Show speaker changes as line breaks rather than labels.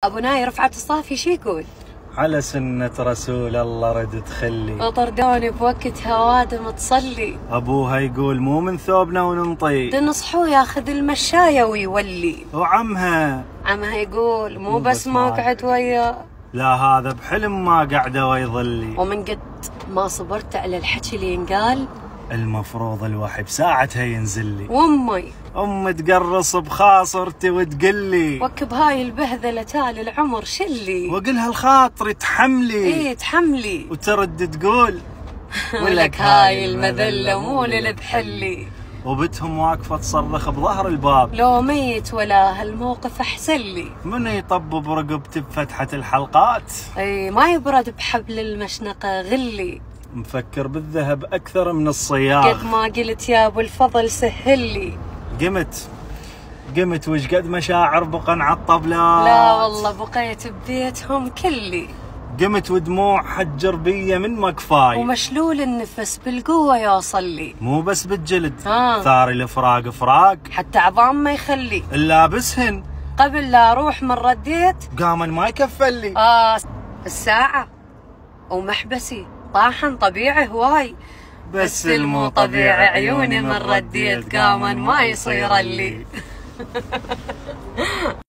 ابو ناي رفعت الصافي شي يقول؟
على سنة رسول الله رد تخلي
وطردوني بوقت هوادم تصلي.
ابوها يقول مو من ثوبنا وننطي
تنصحوه ياخذ المشاية ويولي.
وعمها
يقول مو بس ما قعد وياه،
لا هذا بحلم ما قعده ويظلي.
ومن قد ما صبرت على الحكي اللي ينقال
المفروض الوحي بساعتها ينزل لي.
وامي
تقرص بخاصرتي وتقلي
وكب هاي البهذله تالي العمر شلي،
واقلها الخاطر تحملي
تحملي
وترد تقول
ولك هاي المذله مو للبحلي.
وبتهم واقفه تصرخ بظهر الباب
لو ميت ولا هالموقف احسن لي.
من يطبب رقبتي بفتحه الحلقات
ما يبرد بحبل المشنقه غلي.
مفكر بالذهب اكثر من الصياغ
قد ما قلت يا ابو الفضل سهل لي.
قمت وش قد مشاعر بقن على الطبلات.
لا والله بقيت ببيتهم كلي.
قمت ودموع حجر بيا من مكفاي،
ومشلول النفس بالقوة يوصل لي.
مو بس بالجلد ثار الفراق فراق،
حتى عظام ما يخلي.
اللابسهن
قبل لا اروح من رديت
قامن ما يكفل لي.
الساعة ومحبسي طاحن طبيعي هواي، بس المو طبيعي عيوني من رديت قامن ما يصير لي.